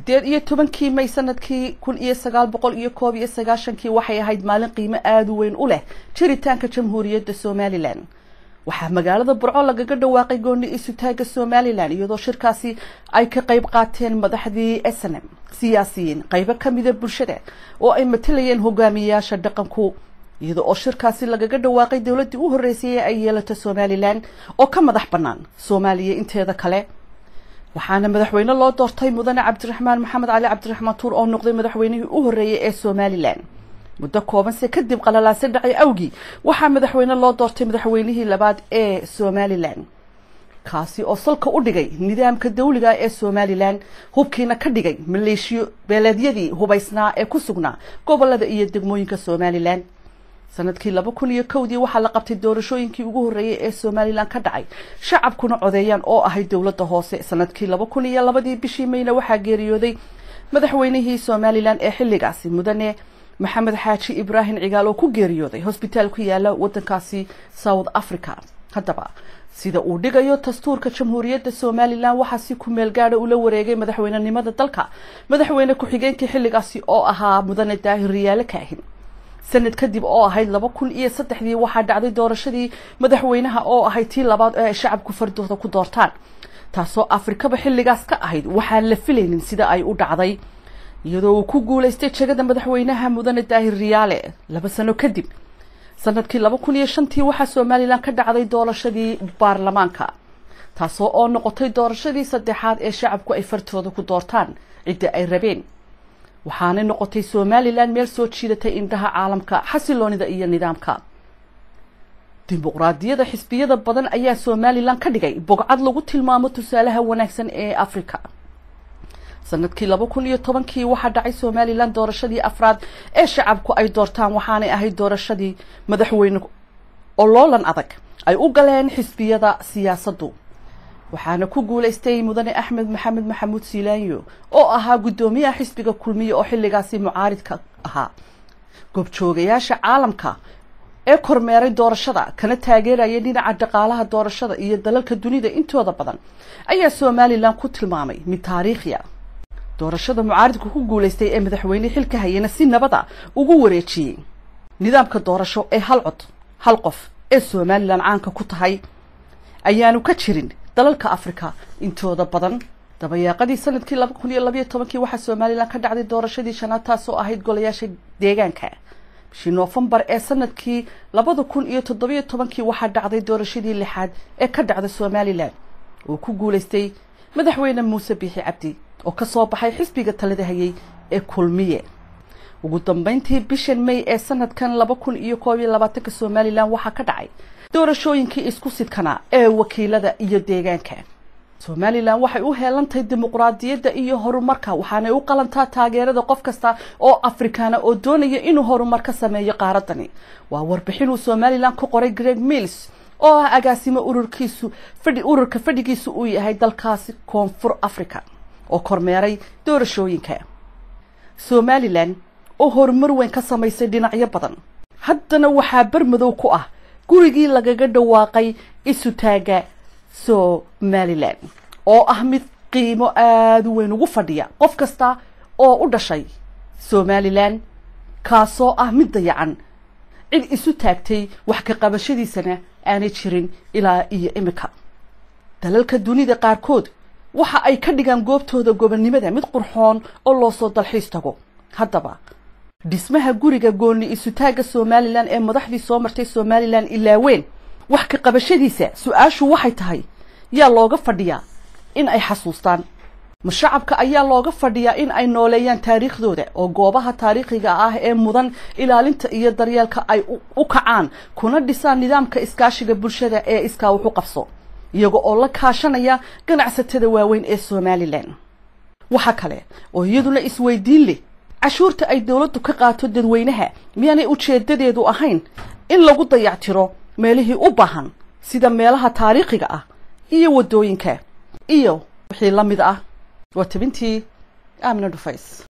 18 May sanadkii 1991 waxay ahayd maalin qiimo aad u weyn u leh jiritaanka Jamhuuriyadda Somaliland. waxaa magaalada Burco lagaga dhawaaqay gooni isu taaga Somaliland iyadoo shirkaasi ay ka qayb qaateen madaxdii SNM, siyaasiyiin, qaybo kamid ah bulshada oo ay matalayeen hogaamiyayaasha dhaqanku, iyadoo oo shirkaasi lagaga dhawaaqay dawladii u horeysay ay yeelato Somaliland oo ka madax banaan Soomaaliya inteeda kale. waxaana madaxweyne loo doortay mudane Cabdiraxmaan Maxamed Cali Cabdiraxmaan Tuur oo noqday madaxweynihii u horeeyay ee Somaliland. muddo kooban kadib qalalaasay dhacay awgi waxaa madaxweyne loo doortay madaxweynihii labaad ee Somaliland, kaasi oo salka u dhigay nidaamka dawliga ee Somaliland, hubkiina ka dhigay maleeshiyo beeleedyadii hubaysnaa ee ku sugnaa gobolada iyo degmooyinka Somaliland. sanadkii 2001 waxaa la qabtay doorashooyinkii ugu horeeyay ee Somaliland ka dhacay shacabkuna codeeyaan oo ahayd dawladda hoose. sanadkii 2002 bishii Mayna waxaa geeriyooday madaxweynihii Somaliland ee xilligaasi mudane Maxamed Xaaji Ibrahim Cigaal oo ku geeriyooday hospitaal ku yaala wadankaasi South Africa. haddaba sida uu dhigayo dastuurka Jamhuuriyadda Somaliland waxaa si ku meel gaar ah ula wareegay madaxweynenimada dalka madaxweyne ku xigeenkii xilligaasi oo ahaa mudane Daahir Riyaale Kaahin. sanad kadib oo ahayd 2003 waxaa dhacday doorashadii madaxweynaha oo ahayd tii labaad ee shacabku fardooda ku doortaan, taasoo Afrikaba xilligaas ka ahayd waxaan la filaynin sida ay u dhacday, iyadoo uu ku guuleystay jagada madaxweynaha mudane Daahir Riyaale 2 sano kadib. sanadkii 2005 waxaa Somaliland ka dhacday doorashadii baarlamaanka, taasoo oo noqotay doorashadii saddexaad ee shacabku ay fardooda ku doortaan cidda ay rabeen. waxaana noqotay Somaliland meel soo jiidatay indhaha caalamka xasiloonida iyo nidaamka dimuqraadiyadda. xisbiyada badan ayaa Somaliland ka dhigay bogcad lagu tilmaamo tusaalaha wanaagsan ee Afrika. sanadkii 2010 waxaa dhacay Somaliland doorashadii afraad ee shacabku ay doortaan, waxaanay ahayd doorashadii madaxweyne oo loolan adag ay u galeen xisbiyada siyaasaddu, waxaana ku guuleystay mudane Axmed Maxamed Maxamuud Siilaanyo oo ahaa gudoomiyaha xisbiga Kulmiye oo xilligaasi mucaaridka ahaa. goobjoogayaasha caalamka ee kormeeray doorashada kana taageerayay dhinaca dhaqaalaha doorashada iyo dalalka dunida intooda badan ayaa Somaliland ku tilmaamay mid taariikhi ah. doorashada mucaaridku ku guuleystay ee madaxweyne xilka hayana si nabada ugu wareejiyay nidaamka doorasho ee hal cod hal qof ee Somaliland caanka ku tahay ayaanu ka jirin dalalka Afrika intooda badan. dabayaaqadii sanadkii 2012 waxaa Somaliland ka dhacday doorashadii shanaad taasoo ahayd golayaasha deegaanka. bishii Noofambar ee sanadkii 2017 waxaa dhacday doorashadii lixaad ee ka dhacday Somaliland oo ku guuleystay madaxweyne Muuse Biixi Cabdi oo ka soo baxay xisbiga talada hayay ee Kulmiye. ugu dambeyntii bishan May ee sanadkan 2021 Somaliland waxaa ka dhacay doorashooyinkii isku sidkana ee wakiilada iyo deegaanka. Somaliland waxay u heelantay dimuqraadiyadda iyo horumarka, waxaana u qalantaa taageerada qof kasta oo Afrikaana oo doonaya inuu horumar ka sameeyo qaaradani. waa warbixin uu Somaliland ku qoray Greg Mills oo ah agaasimo ururka fadhigiisu uu yahay dalkaasi Koonfur Afrika oo kormeeray doorashooyinka. Somaliland oo horumar weyn ka samaysay dhinacyo badan, haddana waxaa barmadow ku ah gurigii lagaga dhawaaqay isu taaga Somaliland oo ah mid qiimo aad u weyn ugu fadhiya qof kasta oo u dhashay Somaliland, kaasoo ah mid dayacan cid isu taagtay wax ka qabashadiisana aanay jirin ilaa iyo imika. dalalka dunida qaarkood waxa ay ka dhigaan goobtooda gobonimada mid qurxoon oo loo soo dalxiis tago. haddaba dhismaha guriga gooni isu taaga Somaliland ee madaxdii soo martay Somaliland ilaa weyn wax ka qabashadiisa su'aashu waxay tahay yaa looga fadhiyaa in ay xasuustaan. shacabka ayaa looga fadhiyaa in ay nooleeyaan taariikhdooda oo goobaha taariikhiga ah ee mudan ilaalinta iyo daryeelka ay u kacaan, kuna dhisaan nidaamka iskaashiga bulshada ee iskaa wax u qabso, iyaga oo la kaashanaya ganacsatada waaweyn ee Somaliland. waxa kale oo iyaduna isweydiin leh cashuurta ay dawladdu ka qaato dadweynaha miyaanay ujeedadeedu ahayn in lagu dayactiro meelihii u baahan sida meelaha taariikhiga ah iyo wadooyinka iyo wixii la mid ah. waa tabintii Aamina Dhufays.